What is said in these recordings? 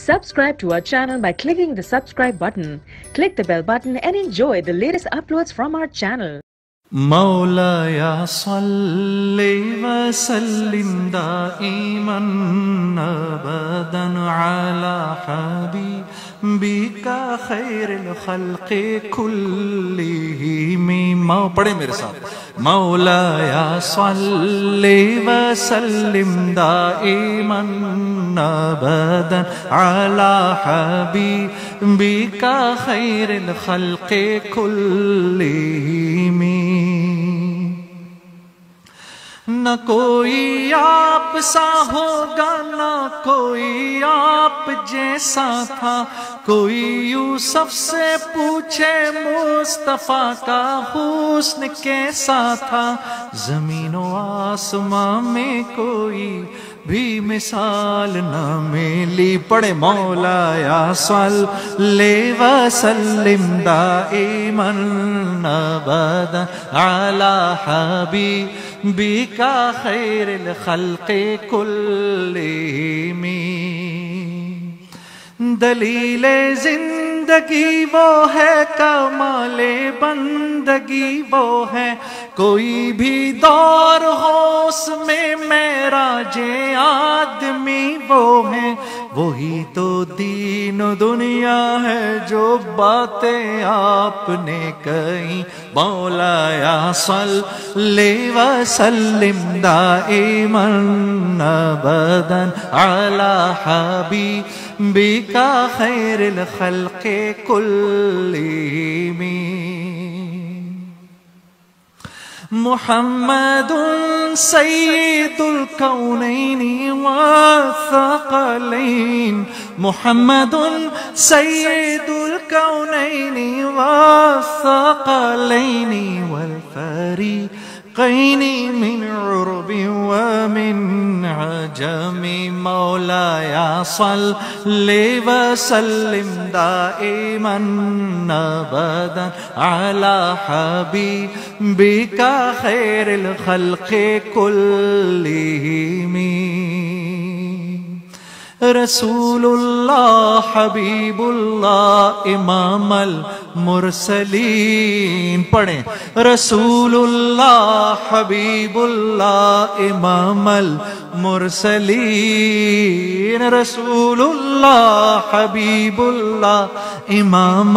Subscribe to our channel by clicking the subscribe button. Click the bell button and enjoy the latest uploads from our channel. Maula ya salli wa sallim da'iman abadan ala habibika khairil khalqi kullihim. پڑھیں میرے ساتھ. مولا یا صلی و سلم دائما ابدا علی حبیبک خیر الخلق کلہم. نہ کوئی آپ سا ہوگا نہ کوئی آپ جیسا تھا, کوئی یوسف سے پوچھے مصطفیٰ کا حسن کیسا تھا, زمین و آسمان میں کوئی بھی مثال نہ ملی. پڑھے مولا یا صلی و سلم دائما ابدا علی حبیبک خیر الخلق کلہم. دلیل زندگی وہ ہے, کمال بندگی وہ ہے, کوئی بھی دور ہو اس میں معراج آدمی وہ ہے. وہی تو دین و دنیا ہے جو باتیں آپ نے کہیں. مولا یا صلی و سلم دائما ابدا علی حبیبک خیر الخلق کلہم. محمد سید الکونین والثقلین, محمد سید الکونین والثقلین والفریقین من عرب ومن عجم. مولا یا صلی و سلم دائما ابدا علی حبیبک خیر الخلق کلہم. رسول اللہ حبیب اللہ امام المرسلین. پڑھیں رسول اللہ حبیب اللہ امام المرسلین, رسول اللہ حبیب اللہ امام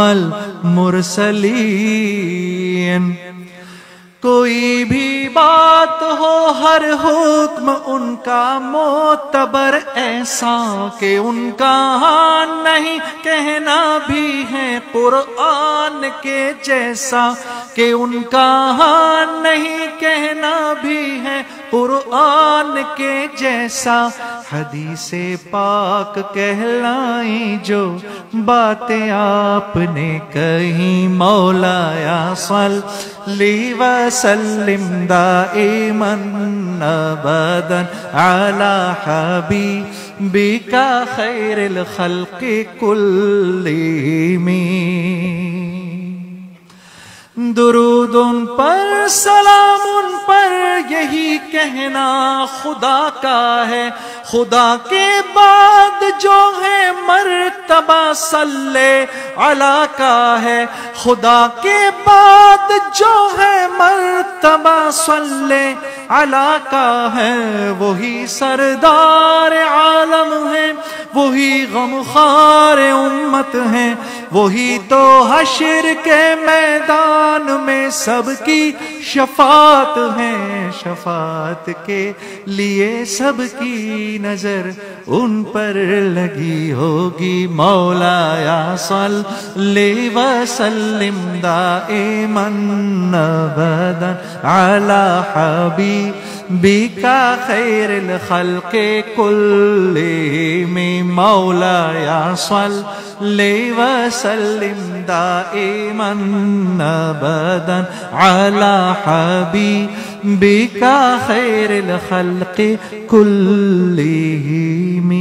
المرسلین. کوئی بھی بات ہو ہر حکم ان کا معتبر ایسا کہ ان کا ہاں نہیں کہنا بھی ہے قرآن کے جیسا, کہ ان کا ہاں نہیں کہنا بھی ہے قرآن کے جیسا. حدیث پاک کہلائیں جو باتیں آپ نے کہیں. مولا یا صلی و سلم دائما ابدا علی حبیبک خیر الخلق کلہم. درود ان پر سلام ان پر یہی کہنا خدا کا ہے, خدا کے بعد جو ہے مرتبہ صلی علی کا ہے, خدا کے بعد جو ہے مرتبہ صلی علی کا ہے. وہی سردار عالم ہے, وہی غمخوار امت ہے, وہی تو حشر کے میدان میں سب کی شفاعت ہے. شفاعت کے لیے سب کی نظر ان پر لگی ہوگی. مولا یا صلی و سلم دائما ابدا علی حبیبک خیر الخلق کلہم. مولا یا صلی و سلم دائما ابدا علی حبیبک خیر الخلق کلہم.